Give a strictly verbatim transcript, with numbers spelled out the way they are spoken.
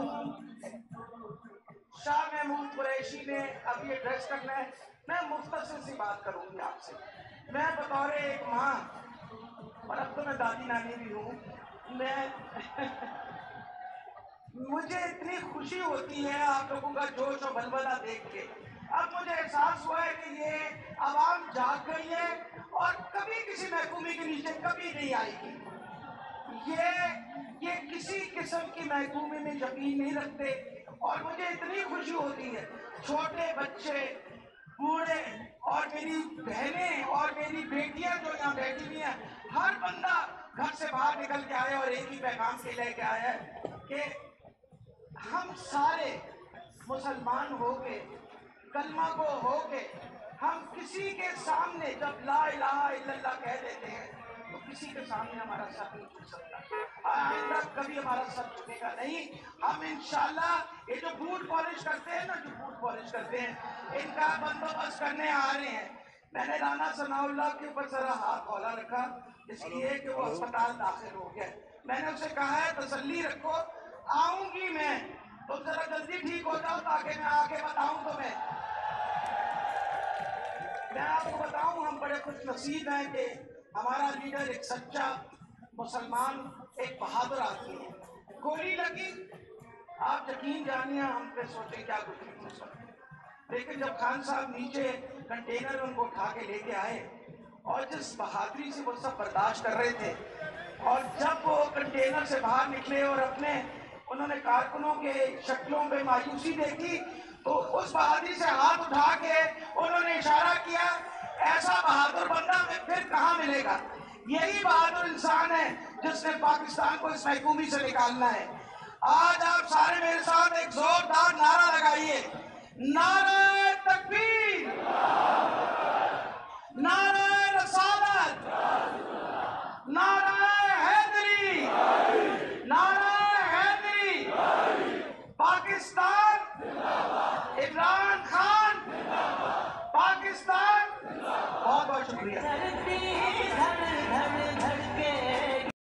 مرحوم شاہ محمود قریشی نے اب یہ ایڈریس کرنا ہے. میں مختصر سی بات کروں گی آپ سے. میں بطور ایک ماں اور اب تو میں دادی نانی بھی ہوں, میں مجھے اتنی خوشی ہوتی ہے آپ لوگوں کا جوش و بلبلہ دیکھ کے. اب مجھے احساس ہوا ہے کہ یہ عوام جاگ گئی ہے اور کبھی کسی محکومی کے نیچے کبھی نہیں آئے گی. یہ یہ کسی قسم کی محکومی میں یقین نہیں رکھتے اور مجھے اتنی خوشی ہوتی ہے. چھوٹے بچے, بوڑھے اور میری بہنیں اور میری بیٹیاں جو یہاں بیٹھی ہوئی ہیں, ہر بندہ گھر سے باہر نکل کے آیا اور ایک ہی پیغام کے لے کے آیا ہے کہ ہم سارے مسلمان ہو کے, کلمہ کو ہو کے, ہم کسی کے سامنے جب لا الہ الا اللہ کہہ دیتے ہیں تو کسی کے سامنے ہمارا سر نہیں جھک سکتا. آئندہ کبھی ہمارا سر جھکے گا نہیں. ہم انشاءاللہ یہ جو بوٹ پالش کرتے ہیں نا, جو بوٹ پالش کرتے ہیں, ان کا بندوبست کرنے آ رہے ہیں. میں نے رانا ثناء اللہ کے اوپر ذرا ہاتھ کھولا رکھا اس لیے کہ وہ اسپتال داخل ہو گیا. میں نے اسے کہا ہے تسلی رکھو, آؤں گی میں, تم ذرا جلدی ٹھیک ہو جاؤ تاکہ میں آ کے بتاؤں تمہیں. میں آپ کو بتاؤں ہم بڑے خوش نصیب ہیں کہ ہمارا لیڈر ایک سچا مسلمان, ایک بہادر آدمی ہے. گولی لگی, آپ یقین جانیے ہم پہ سوچیں کیا کچھ نہیں ہو سکتا. لیکن جب خان صاحب نیچے کنٹینر ان کو اٹھا کے لے کے آئے اور جس بہادری سے وہ سب برداشت کر رہے تھے, اور جب وہ کنٹینر سے باہر نکلے اور اپنے انہوں نے کارکنوں کے شکلوں پہ مایوسی دیکھی تو اس بہادری سے ہاتھ اٹھا کے انہوں نے اشارہ کیا, ایسا بہادر بندہ ہمیں پھر کہاں ملے گا. یہی بہادر انسان ہے جس نے پاکستان کو اس محکومی سے نکالنا ہے. آج آپ سارے میرے ساتھ ایک زوردار نعرہ لگائیے, نعرہ تکبیر, نعرہ رسالت, نعرہ حیدری, نعرہ حیدری, پاکستان, عمران خان, پاکستان. بہت بہت شکریہ.